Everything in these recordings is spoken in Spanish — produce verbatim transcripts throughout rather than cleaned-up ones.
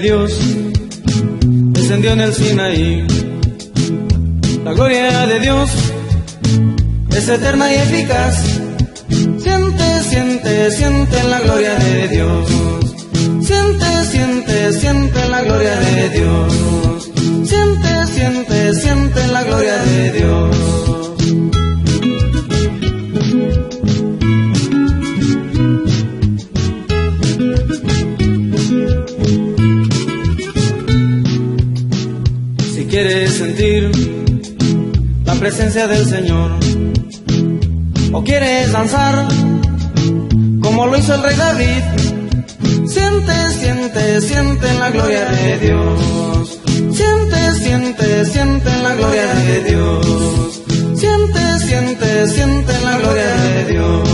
Dios descendió en el Sinaí. La gloria de Dios es eterna y eficaz. Siente, siente, siente la gloria de Dios. Siente, siente, siente la gloria de Dios. Siente, siente, siente la gloria de Dios. Si quieres sentir la presencia del Señor, o quieres danzar como lo hizo el rey David, siente, siente, siente la gloria de Dios. Siente, siente, siente la gloria de Dios. Siente, siente, siente la gloria de Dios.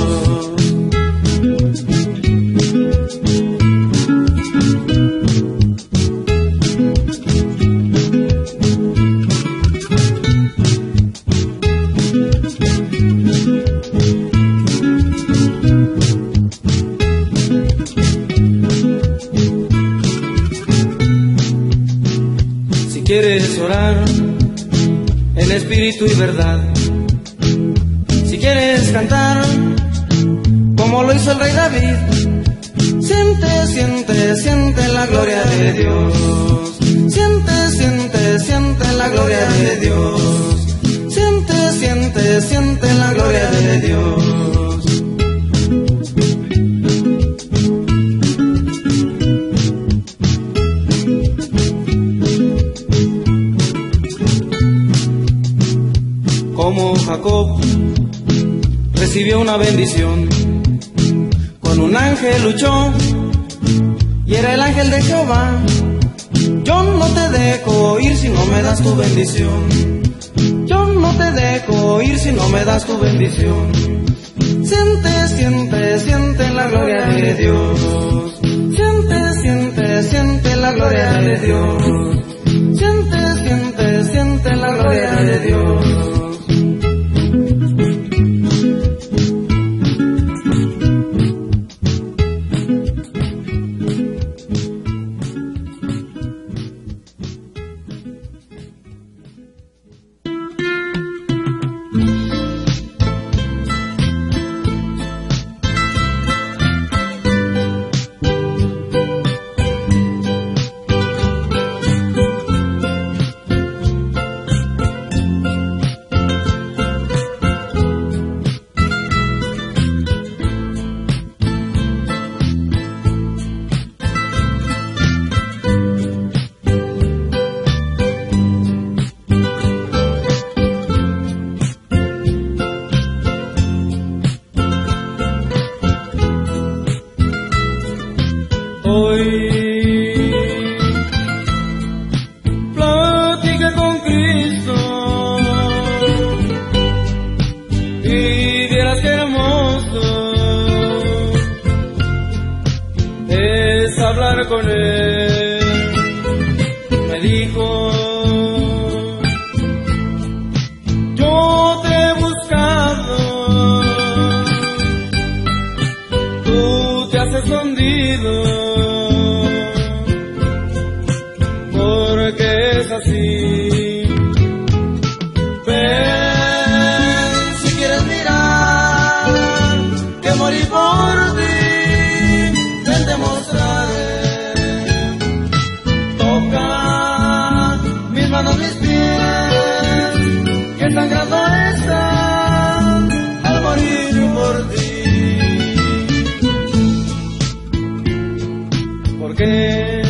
quieres orar en espíritu y verdad, si quieres cantar como lo hizo el rey David, siente, siente, siente la gloria de Dios. Siente, siente, siente la gloria de Dios. Siente, siente, siente la gloria de Dios. Como Jacob recibió una bendición, con un ángel luchó y era el ángel de Jehová. Yo no te dejo ir si no me das tu bendición. Yo no te dejo ir si no me das tu bendición. Siente, siente, siente la gloria de Dios. Siente, siente, siente la gloria de Dios. Siente, siente, siente la gloria de Dios. Con él, me dijo, yo te he buscado, tú te has escondido, porque es así. Ven, si quieres mirar, que morí por ti, ven te mostraré. Mis pies, que tan grato están al morir por ti, porque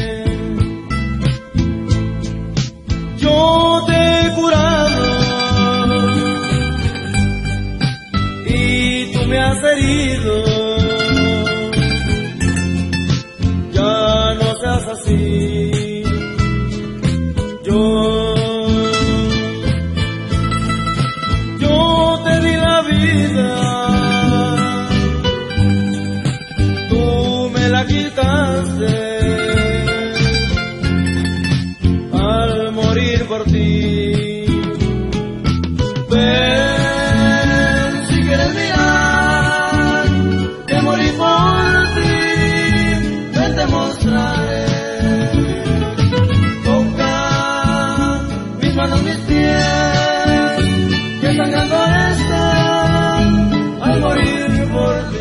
yo te he curado y tú me has herido. Ya no seas así, yo quitaste al morir por ti. Ven, si quieres mirar, que morí por ti, ven te mostraré. sangrando está al morir por ti.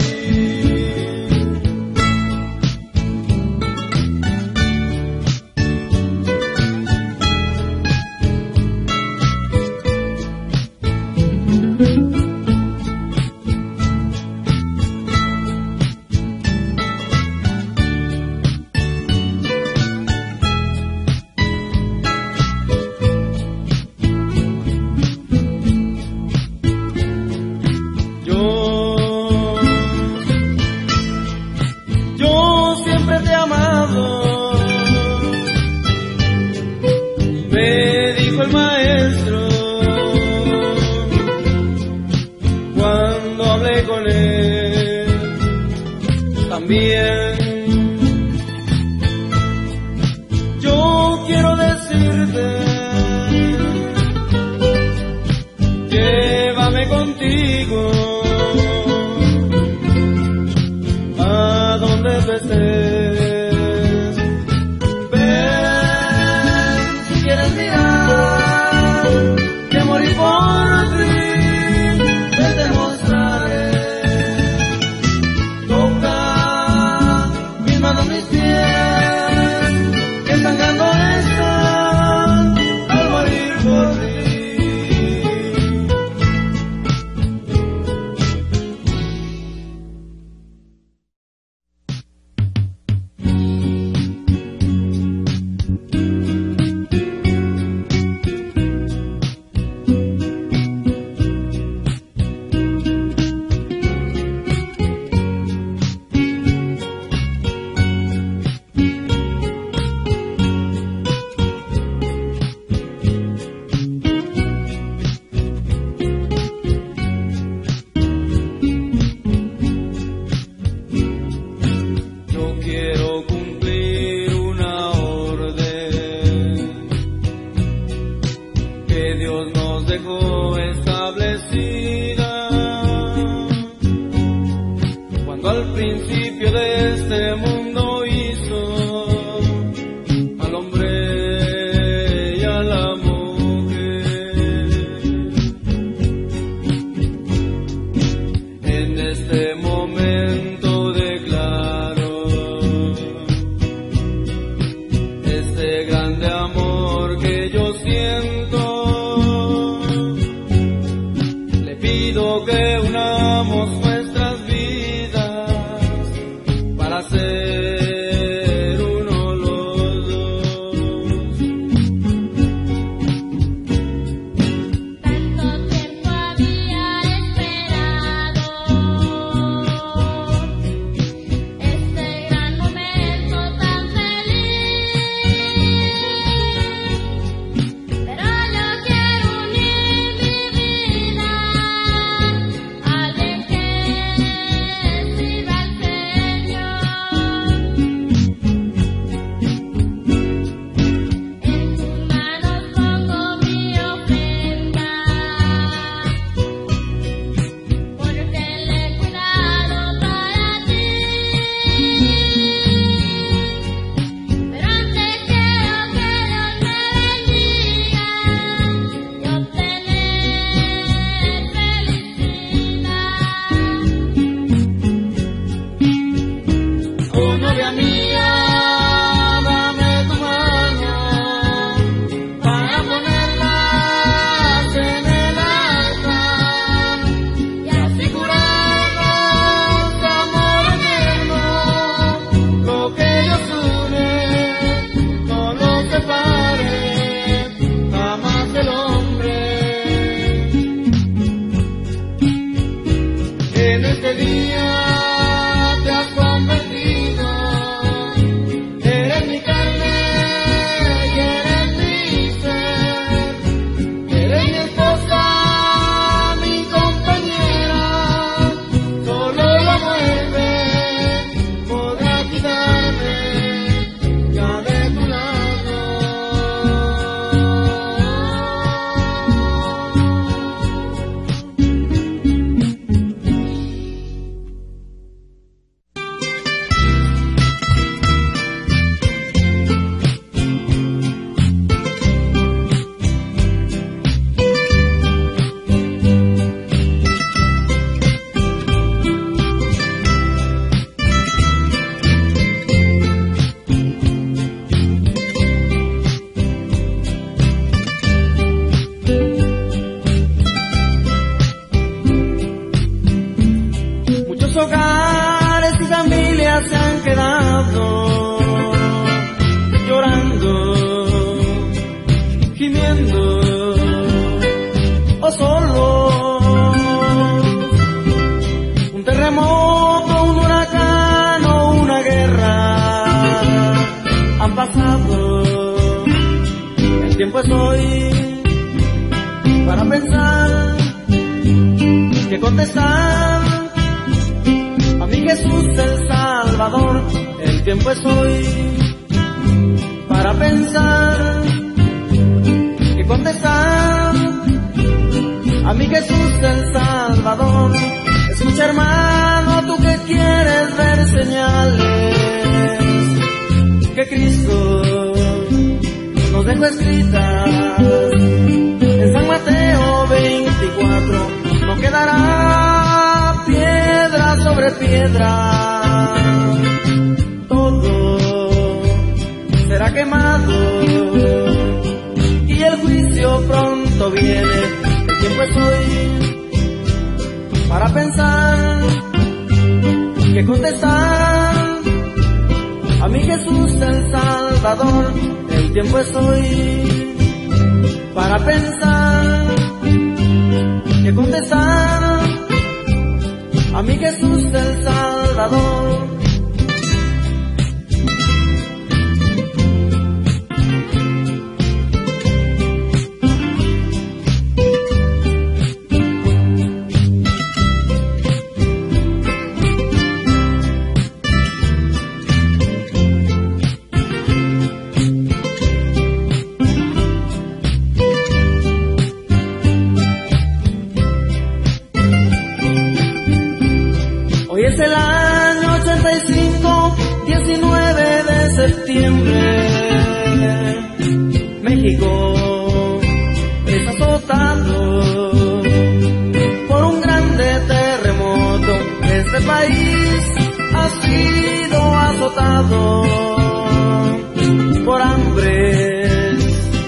Yo quiero decirte, llévame contigo a donde tú estés. Ven, si quieres mirar que morí por ti, ven te mostraré. Toca mis manos, mis pies, que sangrando están al morir por ti. pensar, que contestar a mi Jesús el Salvador. El tiempo es hoy para pensar, que contestar a mi Jesús el Salvador. Escucha, hermano, tú que quieres ver señales que Cristo nos dejó escritas en San Mateo veinticuatro. No quedará piedra sobre piedra, todo será quemado y el juicio pronto viene. El tiempo es hoy para pensar, que contestar a mi Jesús el Salvador. El tiempo es hoy para pensar, que contestar a mi Jesús el Salvador. Hoy es el año ochenta y cinco, diecinueve de septiembre. México es azotado por un grande terremoto. Este país ha sido azotado por hambres,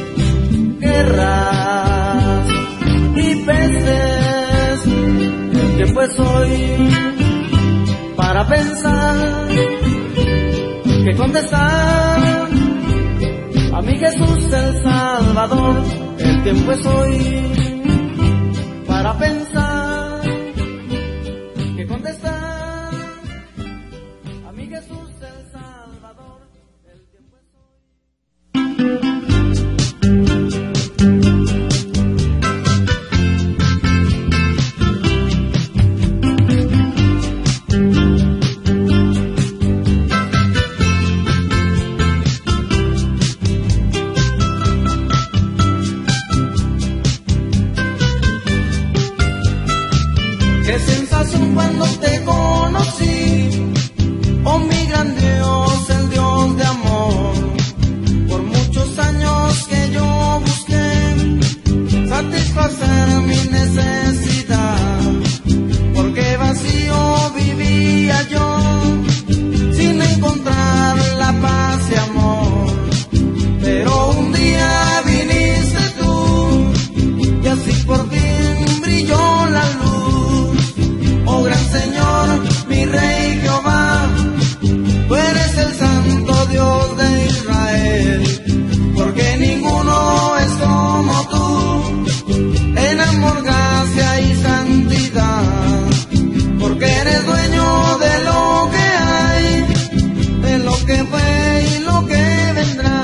guerras y pestes. El tiempo es hoy para pensar, que contestar a mi Jesús el Salvador. El tiempo es hoy para pensar, que contestar a mi Jesús el Salvador. El tiempo es hoy. Qué sensación cuando te conocí, oh mi gran Dios, el Dios de amor. Por muchos años que yo busqué satisfacer mi necesidad, porque vacío vivía yo, sin encontrar la paz y amor. Pero un día viniste tú, y así por fin brilló la luz. Oh gran Señor, mi Rey Jehová, tú eres el Santo Dios de Israel, porque ninguno es como tú, en amor, gracia y santidad, porque eres dueño de lo que hay, de lo que fue y lo que vendrá.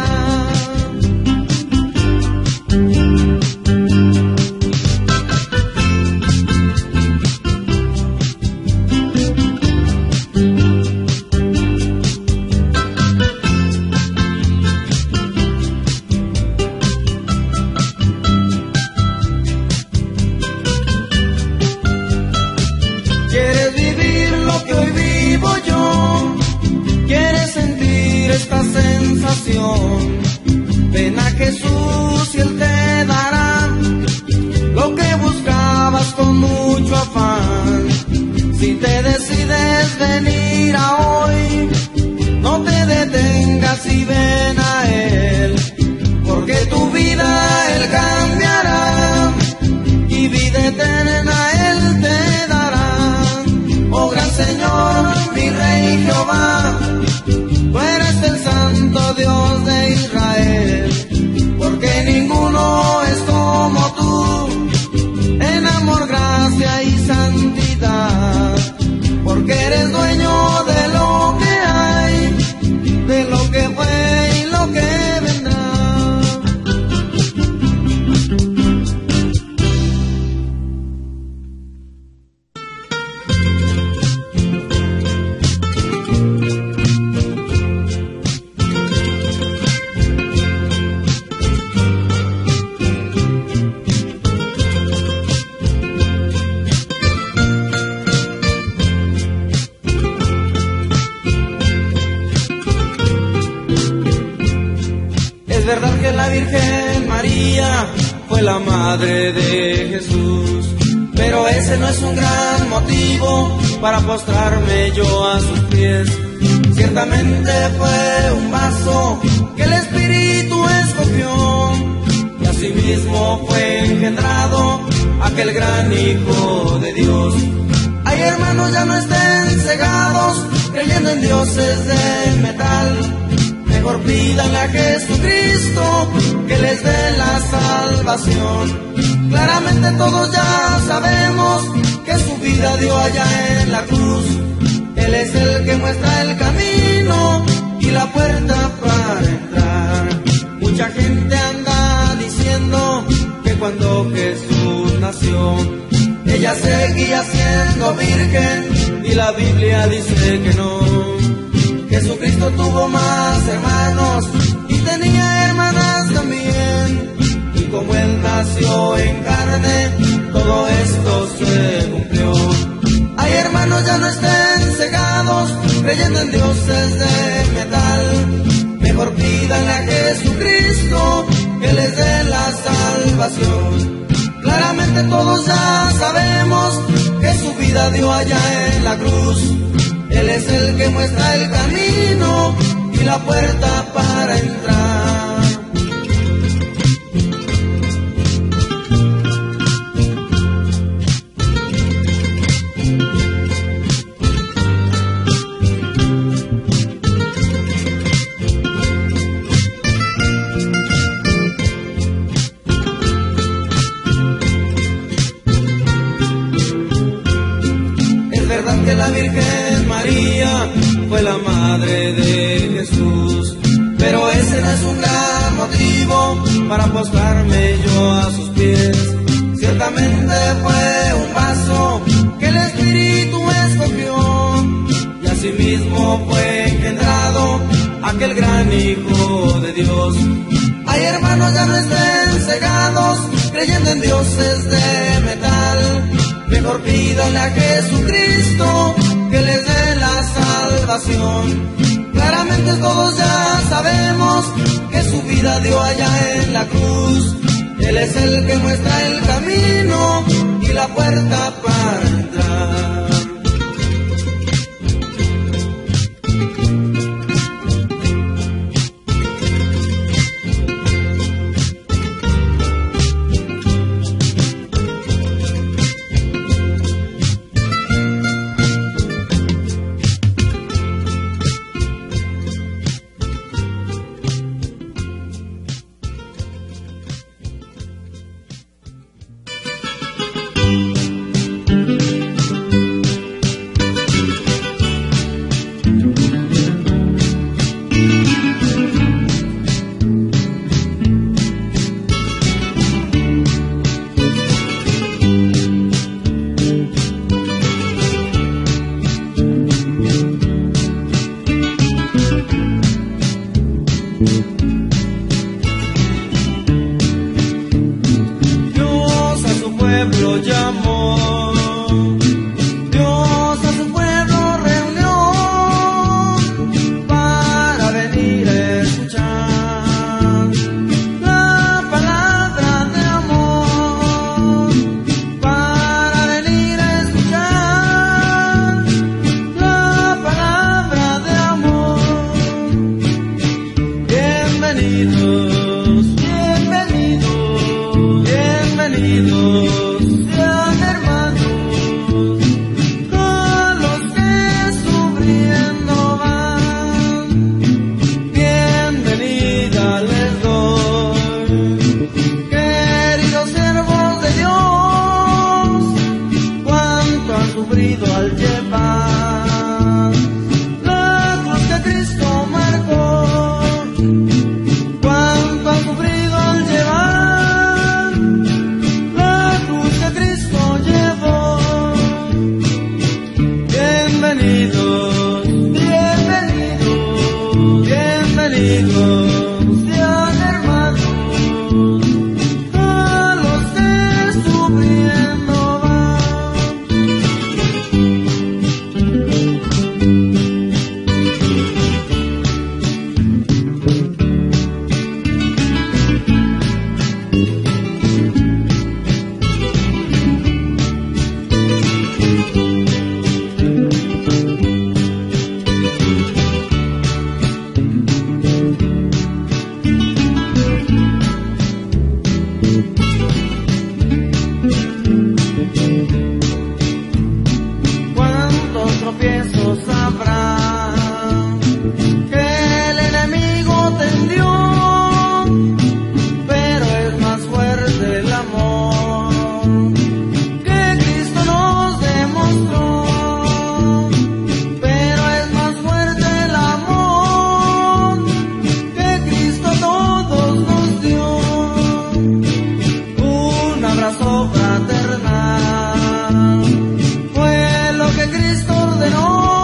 Quieres vivir lo que hoy vivo yo, quieres sentir esta sensación. Ven a Jesús y Él te dará lo que buscabas con mucho afán. Si te decides venir a hoy, no te detengas y ven a Él, porque tu vida Él cambiará y vida eterna Él te dará. Oh gran Señor, mi Rey Jehová, tú eres el Santo Dios de Israel, porque ninguno es como tú, en amor, gracia y santidad. fue la madre de Jesús. Pero ese no es un gran motivo para postrarme yo a sus pies. Ciertamente fue un vaso que el Espíritu escogió, y asimismo fue engendrado aquel gran Hijo de Dios. Ay, hermanos, ya no estén cegados creyendo en dioses de metal. Mejor pídanle a Jesucristo que les dé la salvación. Claramente todos ya sabemos que su vida dio allá en la cruz. Él es el que muestra el camino y la puerta para entrar. Mucha gente anda diciendo que cuando Jesús nació, ella seguía siendo virgen, y la Biblia dice que no. Jesucristo tuvo más hermanos y tenía hermanas también, y como Él nació en carne, todo esto se cumplió. Ay, hermanos, ya no estén cegados creyendo en dioses de metal. Mejor pídanle a Jesucristo que les dé la salvación. Claramente todos ya sabemos que su vida dio allá en la cruz. Él es el que muestra el camino y la puerta para entrar. Que la Virgen María fue la madre de Jesús, pero ese no es un gran motivo para postrarme yo a sus pies. Ciertamente fue un vaso que el Espíritu escogió, y asimismo fue engendrado aquel gran Hijo de Dios. Ay, hermanos, ya no estén cegados creyendo en dioses de metal. Mejor pídanle a Jesucristo que les dé la salvación. Claramente todos ya sabemos que su vida dio allá en la cruz. Él es el que muestra el camino y la puerta para entrar. tropiezo sabrá que el enemigo tendió, pero es más fuerte el amor que Cristo nos demostró, pero es más fuerte el amor que Cristo a todos nos dio. Un abrazo fraternal fue lo que Cristo ordenó.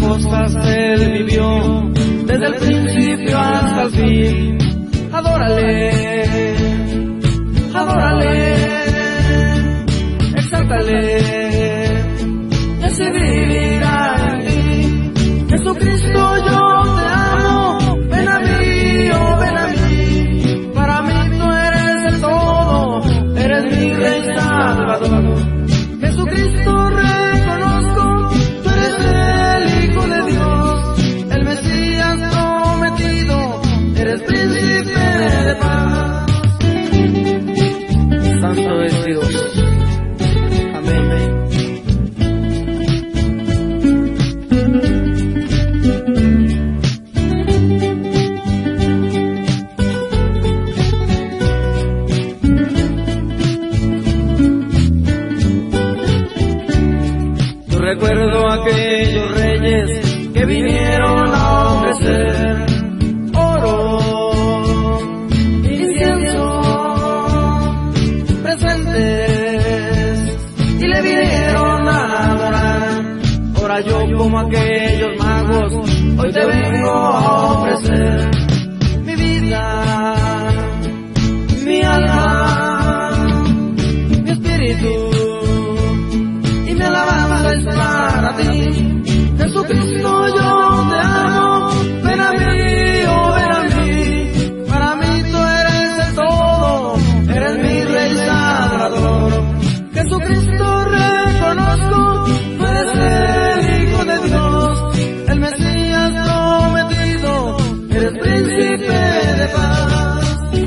cosas Él vivió, desde el principio hasta el fin. Adórale, adórale, exáltale, ese vivirá en ti. Jesucristo, yo te amo, ven a mí, oh ven a mí. Para mí tú eres el todo, eres mi Rey Salvador. Jesucristo, reconozco, tú eres el Hijo de Dios, el Mesías prometido, eres príncipe de paz. Santo es Dios. Amén. Yo recuerdo aquellos reyes que vinieron a ofrecer oro, incienso, presentes, y le vinieron a adorar. Ahora yo, como aquellos magos, hoy te vengo a ofrecer mi vida, mi alma, mi espíritu y mi alabanza es para ti. Jesucristo, yo te amo, ven a mí, oh ven a mí. Para mí tú eres el todo, eres mi Rey Salvador. Jesucristo, reconozco, tú eres el Hijo de Dios, el Mesías prometido, eres príncipe de paz.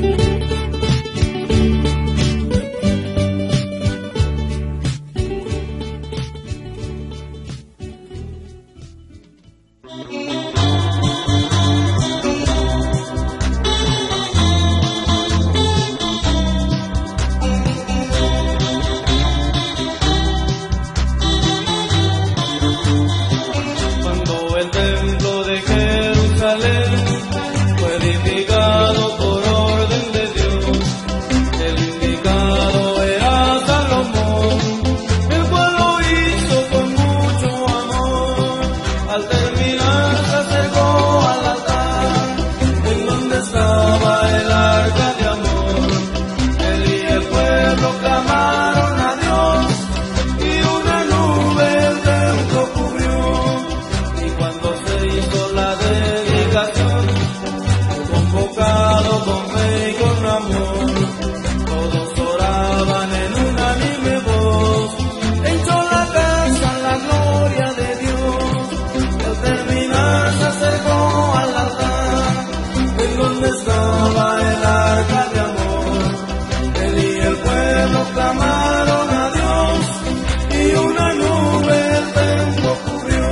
Cuando el templo de Jerusalén fue edificado por orden de Dios, el indicado era Salomón, el cual lo hizo con mucho amor. Al terminar se acercó al altar, en donde estaba el arca de amor. Él y el pueblo clamaron a Dios, y una nube el templo cubrió. Y cuando se hizo la dedicación, convocado con fe y con amor, todos oraban en unánime voz. Entró la casa la gloria de Dios. Al terminar se acercó al altar, en donde estaba el arca de amor. Él y el pueblo clamaron a Dios, y una nube el templo cubrió.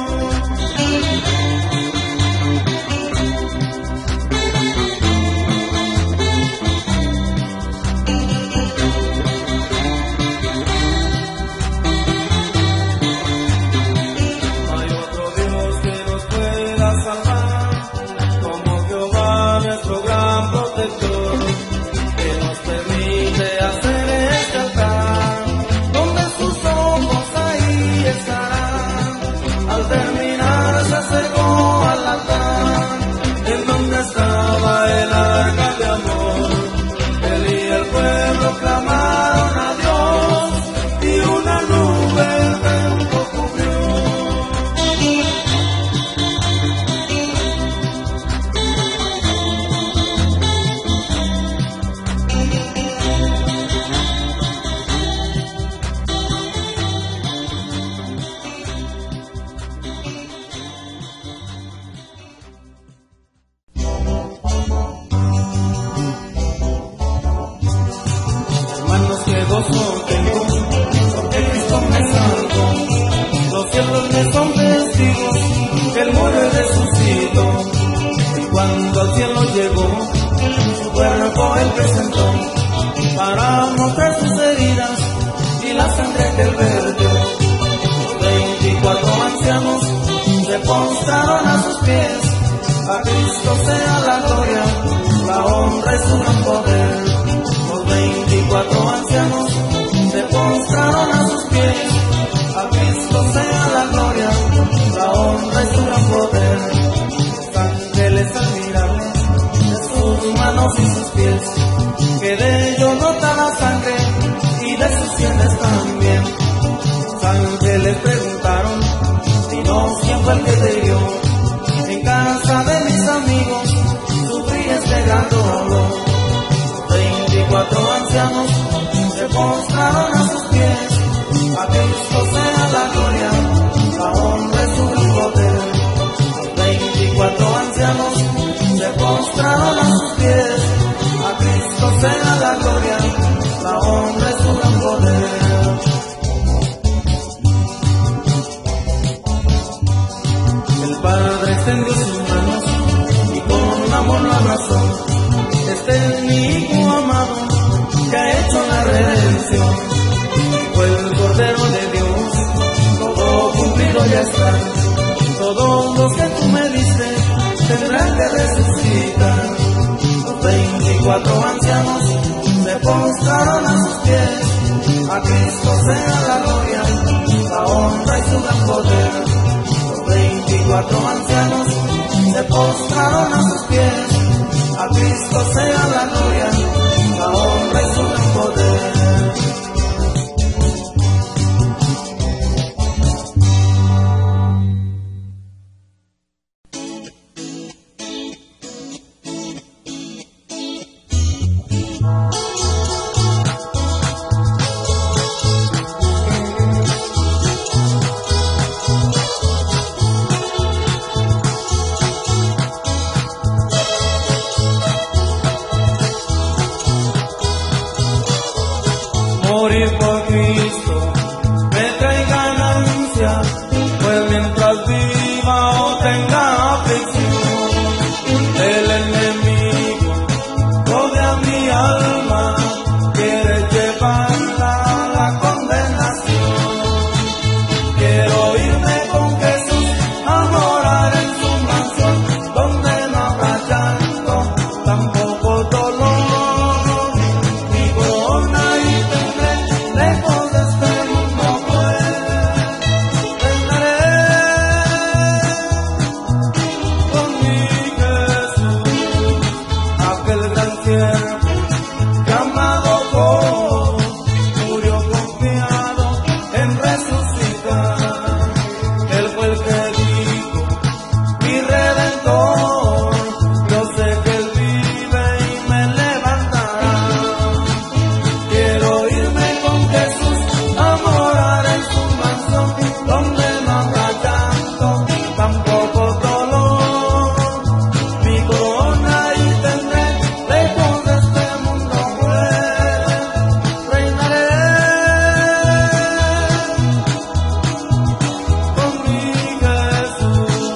No hay otro Dios que nos pueda salvar, como Jehová nuestro gran protector, que nos permite hacer este altar, donde sus ojos ahí estarán. Al terminar se acercó al altar, en donde estaba el arca de amor. Él y el pueblo clamaron a Dios, y una nube el templo cubrió. Hermanos, que gozo tengo, porque Cristo me salvó. Los cielos me son testigos, que Él murió y resucitó. Y cuando al cielo llegó, su cuerpo Él presentó, para mostrar sus heridas y la sangre que Él vertió. Los veinticuatro ancianos se postraron a sus pies. A Cristo sea la gloria, la honra y su gran poder. Los veinticuatro ancianos se postraron a sus pies. A Cristo sea la gloria, la honra postraron a sus pies. A Cristo sea la gloria, la honra y su gran poder. Los veinticuatro ancianos se postraron a sus pies. A Cristo sea la gloria, la honra y su gran poder. El Padre extendió sus manos y con amor lo abrazó. Este es mi Hijo amado que ha hecho la redención. Fue el Cordero de Dios, todo cumplido ya está. Todos los que tú me diste tendrán que resucitar. Los veinticuatro ancianos se postraron a sus pies. A Cristo sea la gloria, la honra y su gran poder. Los veinticuatro ancianos se postraron a sus pies. A Cristo sea la gloria, la honra y su gran poder. Morir por Cristo me trae ganancia, pues mientras viva o tenga aflicción, el enemigo rodea mi alma, quiere llevarla a la condenación. Quiero irme con Jesús a morar en su mansión, donde no habrá llanto, tampoco dolor. Lejos de este mundo pues reinaré con mi Jesús, aquel gran siervo que amado por, murió confiado en resucitar. Él fue el que dijo, mi Redentor, yo sé que Él vive y me levantará. Quiero irme Jesús a morar en su mansión, donde no habrá llanto, tampoco dolor. Mi corona y tendré, lejos de este mundo pues reinaré con mi Jesús.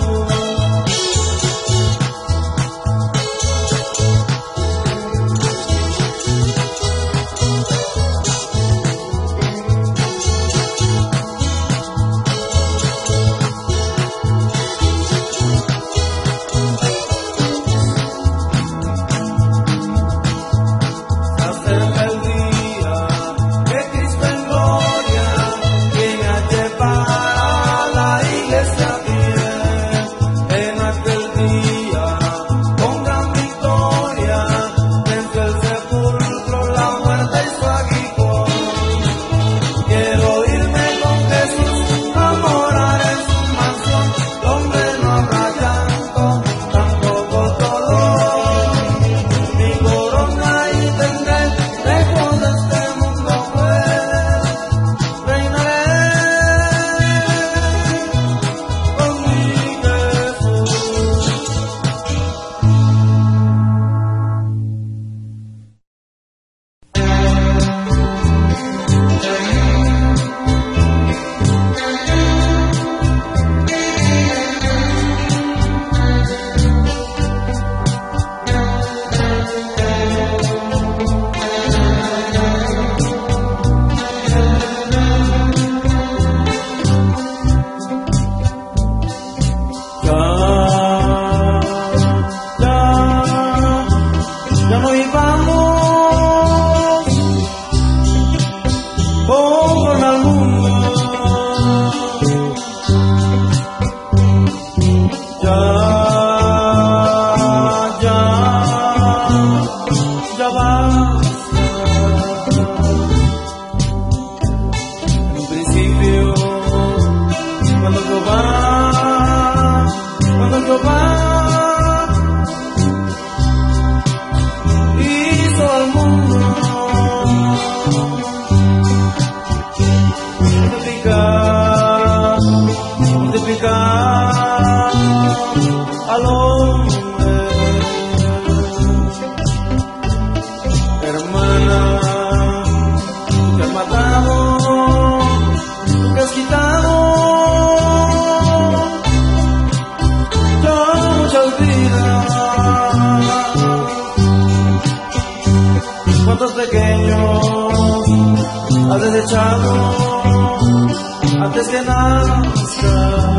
Acerca el día que Cristo en gloria viene a llevar a la iglesia fiel. En aquel día, con gran victoria, vence el sepulcro, la muerte y su aguijón. Quiero irme con Jesús a morar en su mansión, donde no habrá llanto, tampoco dolor. Mi corona y tendré, lejos de este mundo pues reinaré con mi Jesús. Ya, ya, ya no vivamos conforme al mundo. Ya, ya, ya basta. En un principio, cuando Jehová, cuando Jehová hizo al mundo, has desechado antes que nazca.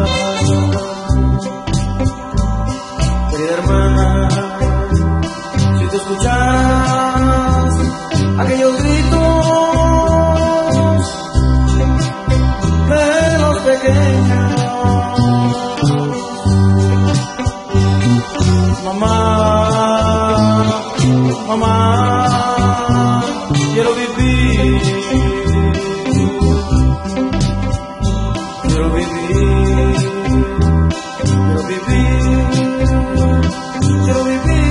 Querida hermana, si tú escucharas aquellos gritos de los pequeños, mamá, mamá, quiero vivir, quiero vivir, quiero vivir, quiero vivir.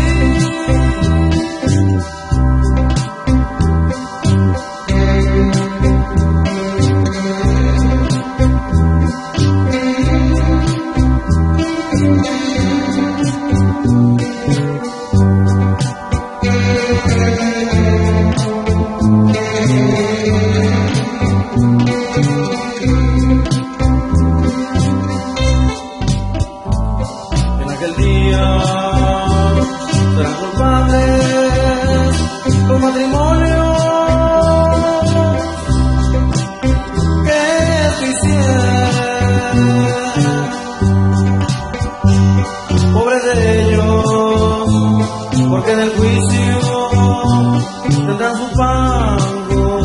Porque en el juicio tendrán su pago.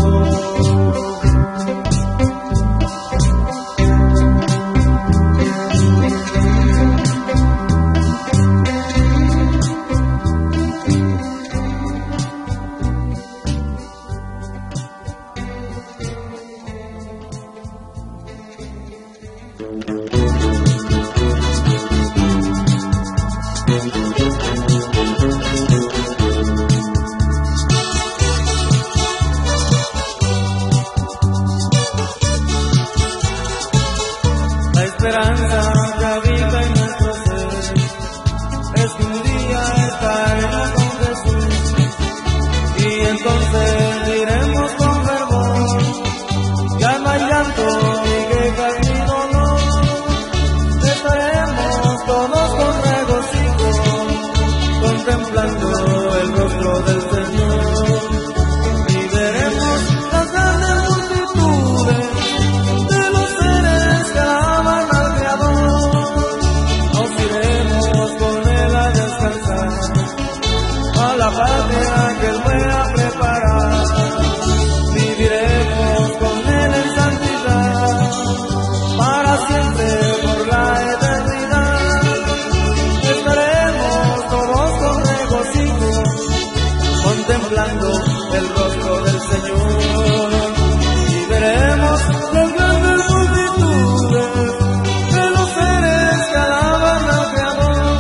La esperanza que habita en nuestro ser es que un día estaremos con Jesús y entonces diremos con fervor: ya no hay llanto ni quejas ni dolor, estaremos todos con regocijo contemplando el rostro del Señor y veremos las grandes multitudes de los seres que alaban al Creador. Nos iremos con Él a descansar a la patria que Él fue a preparar. Viviremos con Él en santidad para siempre por la eternidad. Estaremos todos con regocijo contemplando el rostro del Señor y veremos las grandes multitudes de los seres que alaban al Creador.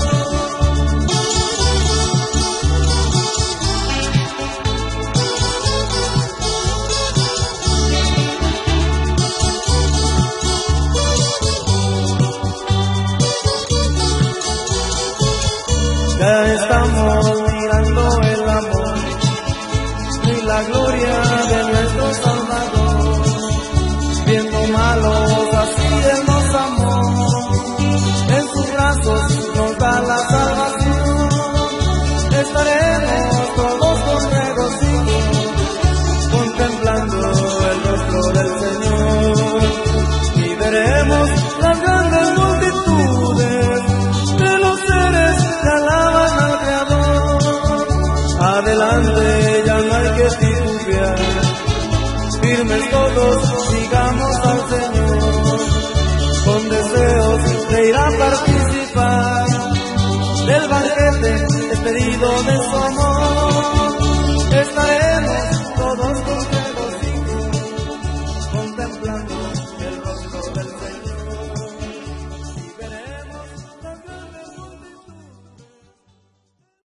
Ya estamos mirando el amor y la gloria de nuestro Salvador, viendo malos así Él nos amó, en sus brazos nos da la salvación. Estaremos todos con regocijo contemplando el rostro del Señor y veremos las grandes multitudes de los seres que alaban al Creador. Adelante, ya no hay que titubear, firmes todos, sigamos al Señor, con deseos de ir a participar del banquete despedido de su amor.